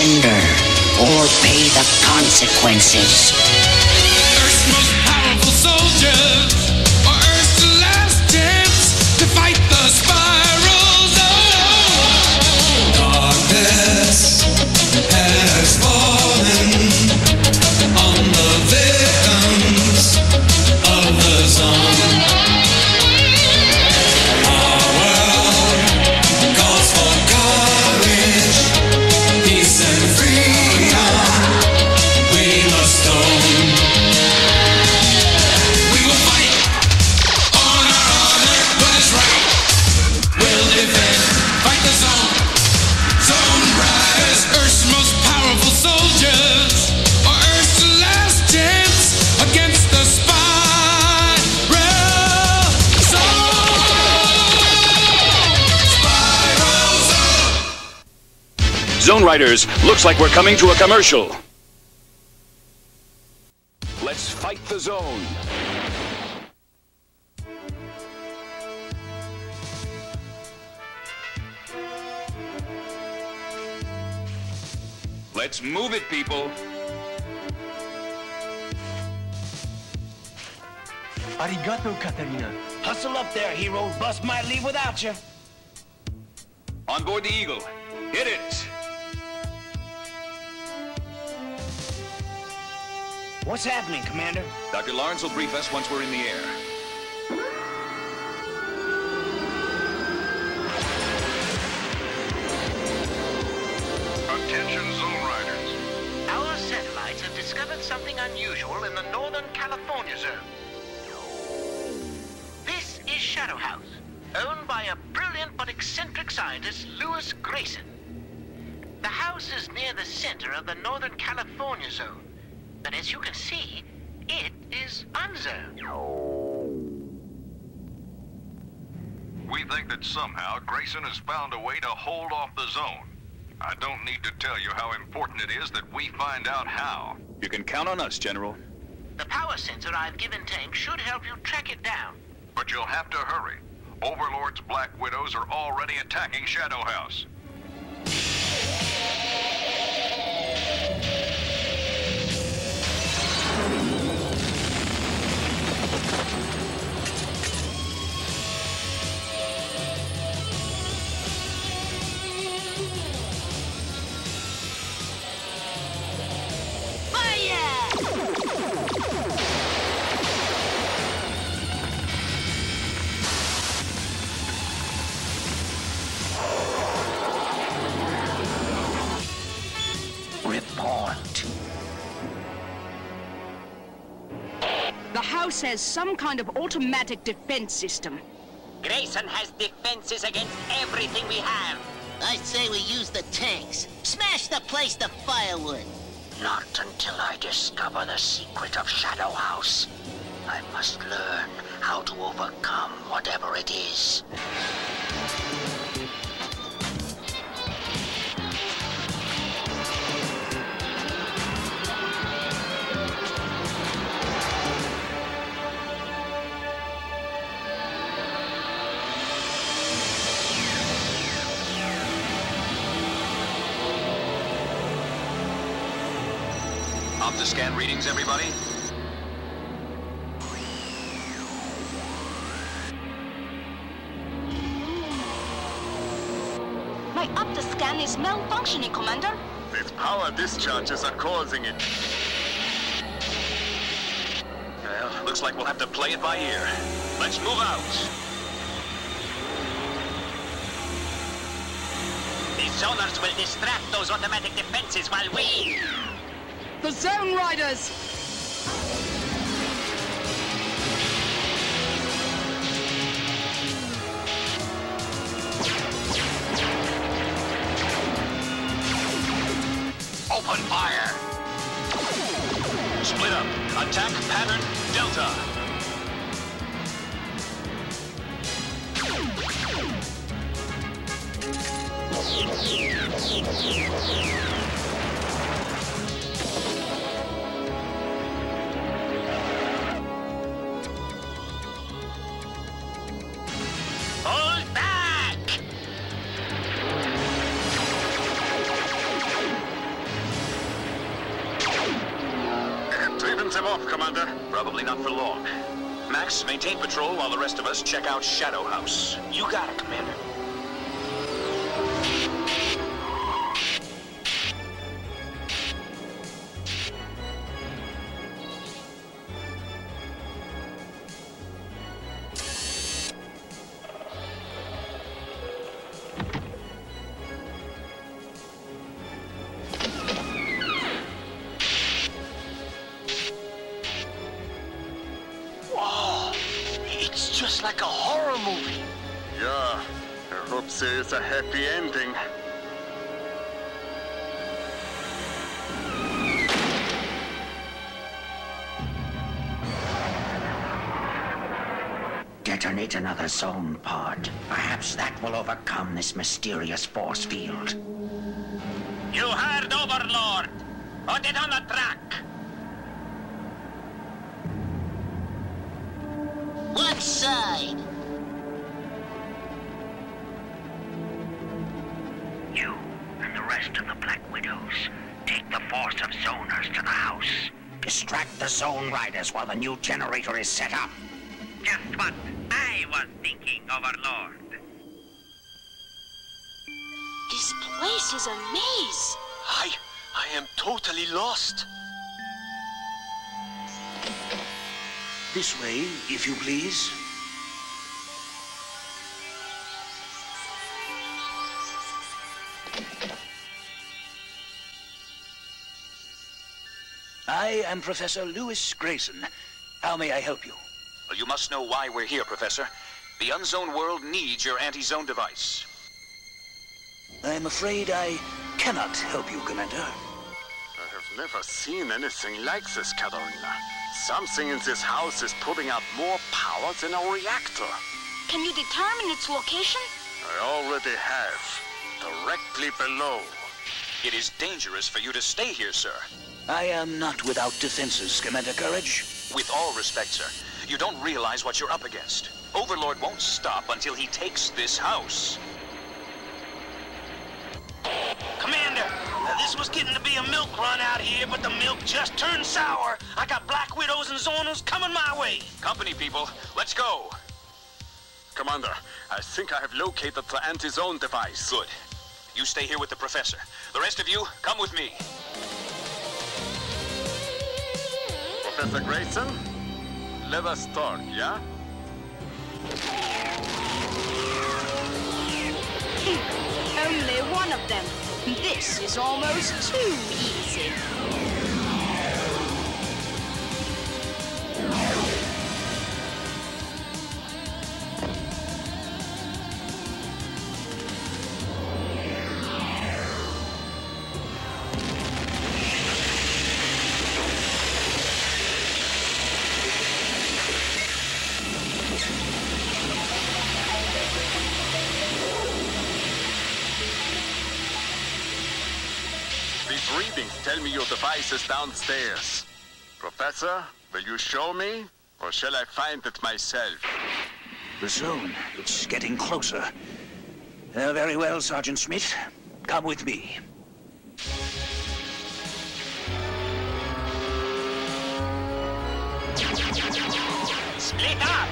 Surrender or pay the consequences. Earth's most powerful soldiers are Earth's last chance to fight the spiral zone. Darkness has fallen on the victims of the zone. Our world calls for courage, peace and freedom. We must own. We will fight on our honor, what is right. We'll defend, fight the zone. Zone riders, Earth's most powerful soldiers, are Earth's last chance against the spiral zone. Spiral zone. Zone Riders, looks like we're coming to a commercial. Let's fight the zone. Let's move it, people. Arigato, Katarina. Hustle up there, hero. Bus might leave without you. On board the Eagle. Hit it. What's happening, Commander? Dr. Lawrence will brief us once we're in the air. Attention, Zone Riders. Our satellites have discovered something unusual in the Northern California zone. This is Shadow House, owned by a brilliant but eccentric scientist, Lewis Grayson. The house is near the center of the Northern California zone, but as you can see, it is unzoned. We think that somehow Grayson has found a way to hold off the zone. I don't need to tell you how important it is that we find out how. You can count on us, General. The power sensor I've given Tank should help you track it down. But you'll have to hurry. Overlord's Black Widows are already attacking Shadow House. Report. The house has some kind of automatic defense system. Grayson has defenses against everything we have. I say we use the tanks. Smash the place to firewood. Not until I discover the secret of Shadow House. I must learn how to overcome whatever it is. Optiscan readings, everybody. My Optiscan is malfunctioning, Commander. Its power discharges are causing it. Well, looks like we'll have to play it by ear. Let's move out. The zoners will distract those automatic defenses while we... The Zone Riders! Open fire! Split up. Attack pattern Delta. Hold back! hold them off, Commander. Probably not for long. Max, maintain patrol while the rest of us check out Shadow House. You got it, Commander. Just like a horror movie. Yeah, I hope there is a happy ending. Detonate another zone pod. Perhaps that will overcome this mysterious force field. You heard Overlord. Put it on the track. What side? You and the rest of the Black Widows take the force of zoners to the house. Distract the zone riders while the new generator is set up. Just what I was thinking, Overlord. This place is a maze. I am totally lost. This way, if you please. I am Professor Lewis Grayson. How may I help you? Well, you must know why we're here, Professor. The Unzoned world needs your anti-zone device. I'm afraid I cannot help you, Commander. I have never seen anything like this, Katarina. Something in this house is putting out more power than a reactor. Can you determine its location? I already have. Directly below. It is dangerous for you to stay here, sir. I am not without defenses, Commander Courage. With all respect, sir, you don't realize what you're up against. Overlord won't stop until he takes this house. Commander, this was getting to be a milk run out here, but the milk just turned sour. I got Black Widows and Zoners coming my way. Company people, let's go. Commander, I think I have located the anti-zone device. Good. You stay here with the Professor. The rest of you, come with me. Professor Grayson, let us talk, yeah? Only one of them. This is almost too easy. These readings tell me your device is downstairs. Professor, will you show me? Or shall I find it myself? The zone, it's getting closer. Very well, Sergeant Smith. Come with me. Split up!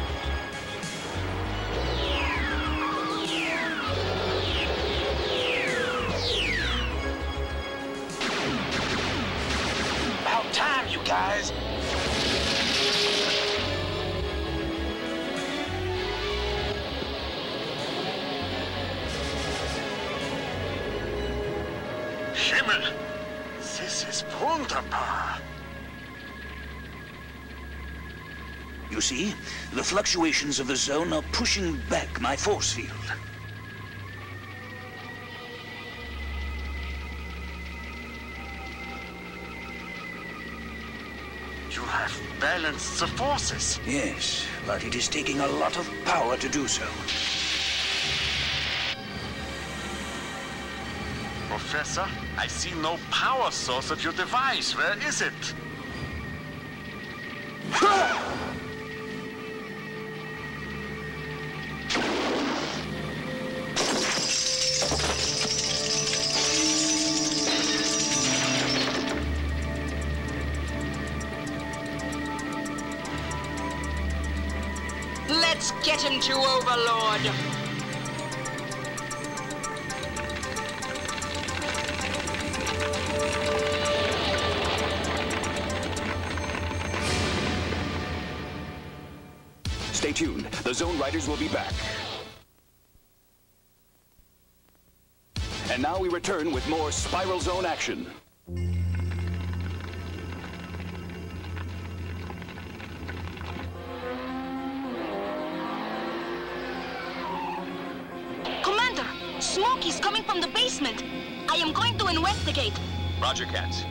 About time, you guys. Himmel! This is wunderbar! You see, the fluctuations of the zone are pushing back my force field. You have balanced the forces. Yes, but it is taking a lot of power to do so. Professor, I see no power source at your device. Where is it? Listen to Overlord. Stay tuned. The Zone Riders will be back. And now we return with more Spiral Zone action. Commander, smoke is coming from the basement. I am going to investigate. Roger, Cats.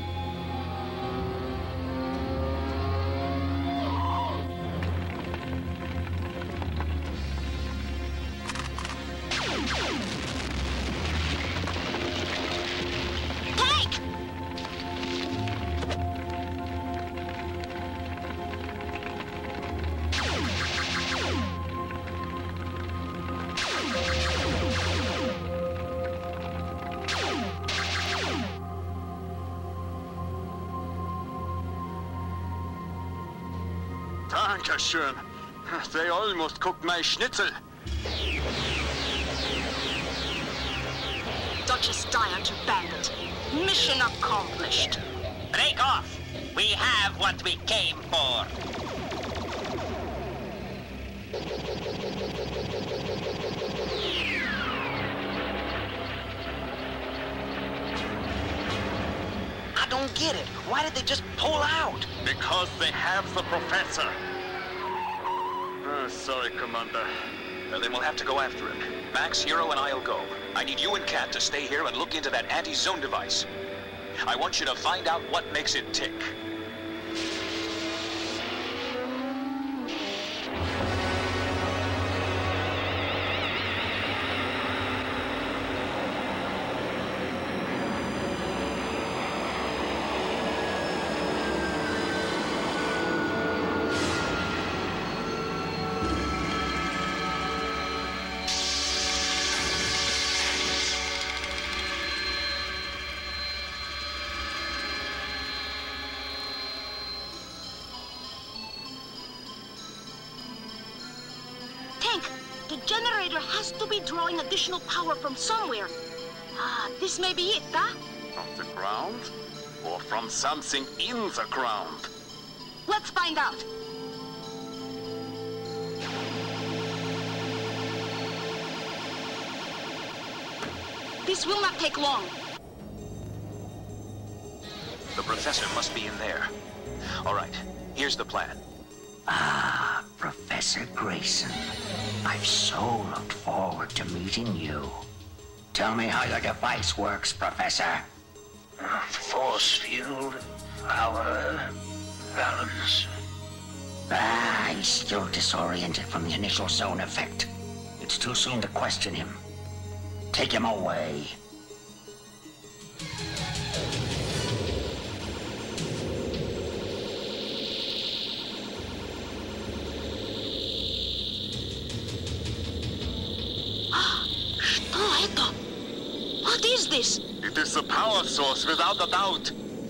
Dankeschön. They almost cooked my schnitzel. Duchess Dyer to Bandit. Mission accomplished. Break off. We have what we came for. I don't get it. Why did they just pull out? Because they have the professor. Sorry, Commander. Then we'll have to go after him. Max, Hero, and I'll go. I need you and Cat to stay here and look into that anti-zone device. I want you to find out what makes it tick. The generator has to be drawing additional power from somewhere. This may be it, huh? From the ground? Or from something in the ground? Let's find out. This will not take long. The professor must be in there. All right, here's the plan. Ah, Professor Grayson. I've so looked forward to meeting you. Tell me how your device works, Professor. Force field, power, balance. He's still disoriented from the initial zone effect. It's too soon to question him. Take him away. What is this? It is the power source, without a doubt.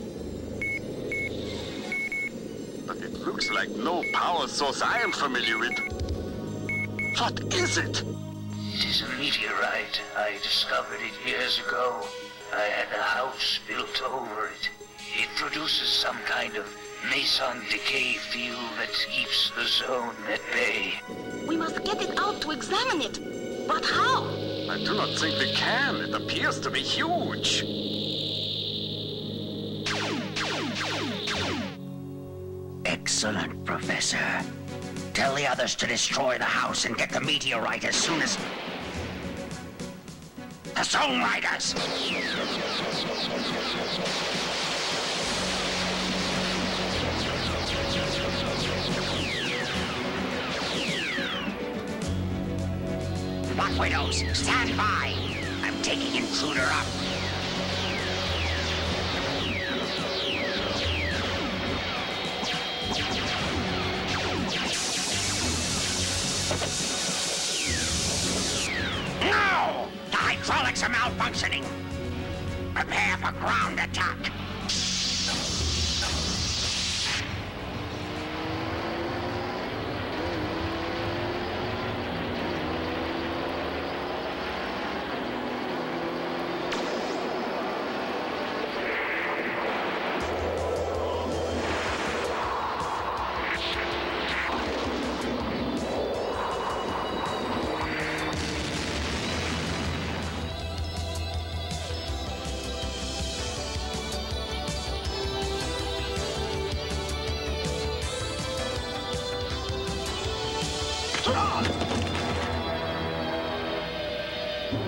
But it looks like no power source I am familiar with. What is it? It is a meteorite. I discovered it years ago. I had a house built over it. It produces some kind of meson decay field that keeps the zone at bay. We must get it out to examine it. But how? I do not think we can. It appears to be huge. Excellent, Professor. Tell the others to destroy the house and get the meteorite as soon as... The Zone Riders! Black Widows, stand by! I'm taking Intruder up. No! The hydraulics are malfunctioning! Prepare for ground attack!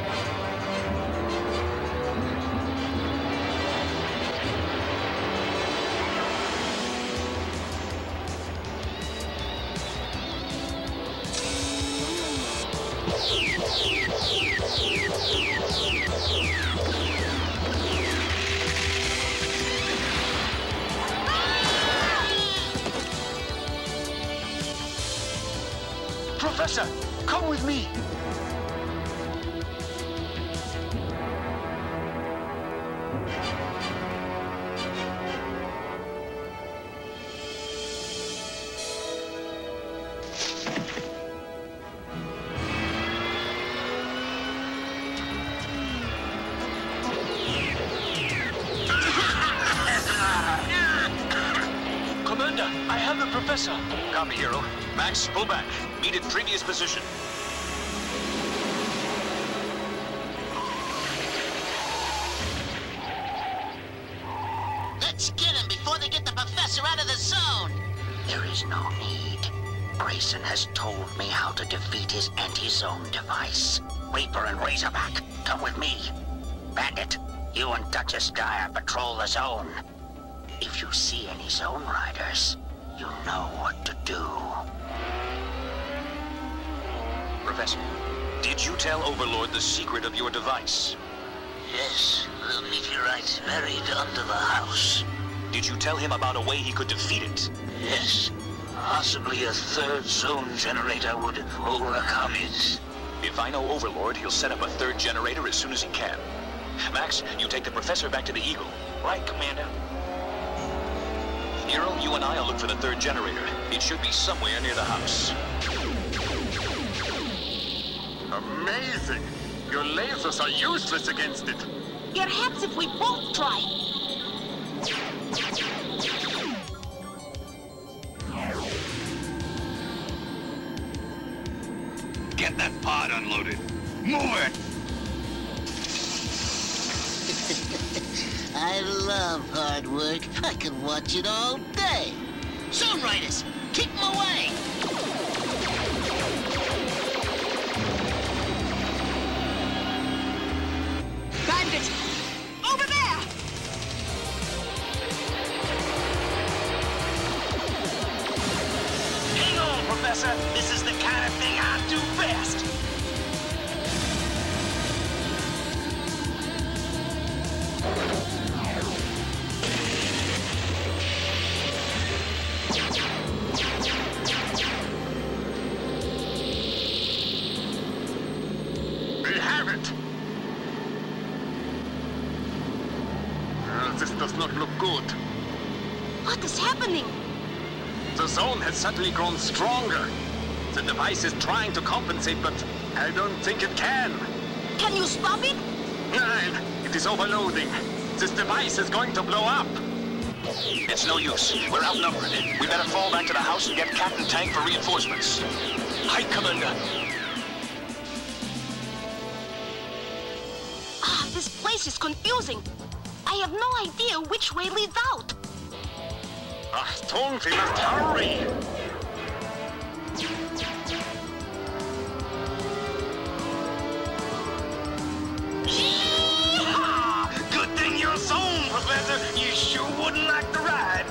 Professor, come with me. Commander, I have the Professor. Copy, Hero. Max, pull back. Meet at previous position. Let's get him before they get the Professor out of the zone. There is no need. Grayson has told me how to defeat his anti-zone device. Reaper and Razorback, come with me. Bandit, you and Duchess Dyer patrol the zone. If you see any Zone Riders, you know what to do. Professor, did you tell Overlord the secret of your device? Yes, the meteorite's buried under the house. Did you tell him about a way he could defeat it? Yes. Possibly a third zone generator would overcome it. If I know Overlord, he'll set up a third generator as soon as he can. Max, you take the Professor back to the Eagle. Right, Commander. Hero, you and I'll look for the third generator. It should be somewhere near the house. Amazing! Your lasers are useless against it. Perhaps if we both try. Get that pod unloaded. Move it! I love hard work. I can watch it all day. Zone Riders, keep them away! Bandit! Over there! Hang on, Professor. This is the kind of thing I do best. We have it! This does not look good. What is happening? The zone has suddenly grown stronger. The device is trying to compensate, but I don't think it can. Can you stop it? Nein, it is overloading. This device is going to blow up. It's no use. We're outnumbered. We better fall back to the house and get Captain Tank for reinforcements. Hi, Commander. Ah, this place is confusing. I have no idea which way leads out. Achtung, we must hurry! Yee-haw! Good thing you're zone, Professor. You sure wouldn't like the ride.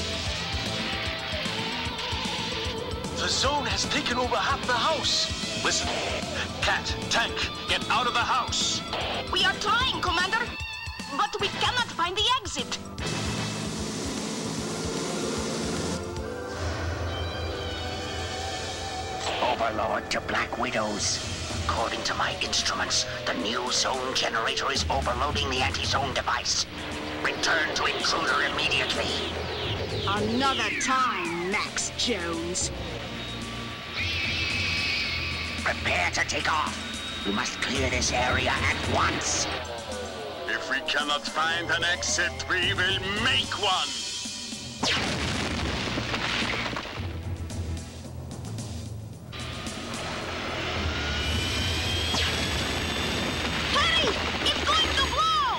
The zone has taken over half the house. Listen. Cat, Tank, get out of the house. We are trying, Commander. But we cannot find the exit. Overlord to Black Widows. According to my instruments, the new zone generator is overloading the anti-zone device. Return to Intruder immediately. Another time, Max Jones. Prepare to take off. We must clear this area at once. If we cannot find an exit, we will make one! Hurry! It's going to blow!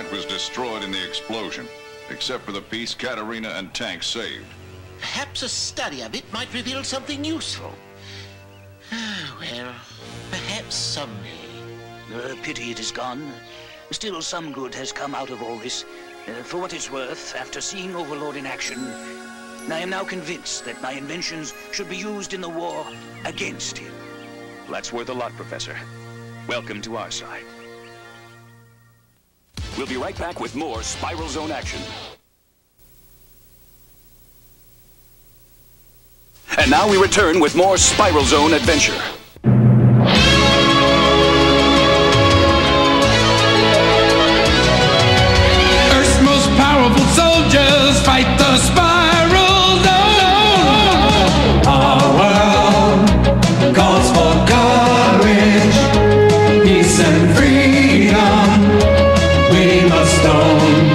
plant was destroyed in the explosion, except for the piece Katarina and Tank saved. Perhaps a study of it might reveal something useful. Well, perhaps someday. Pity it is gone. Still, some good has come out of all this. For what it's worth, after seeing Overlord in action, I am now convinced that my inventions should be used in the war against him. That's worth a lot, Professor. Welcome to our side. We'll be right back with more Spiral Zone action. And now we return with more Spiral Zone adventure. Earth's most powerful soldiers fight the Spiral Zone. Our world calls for courage, peace and freedom. We must own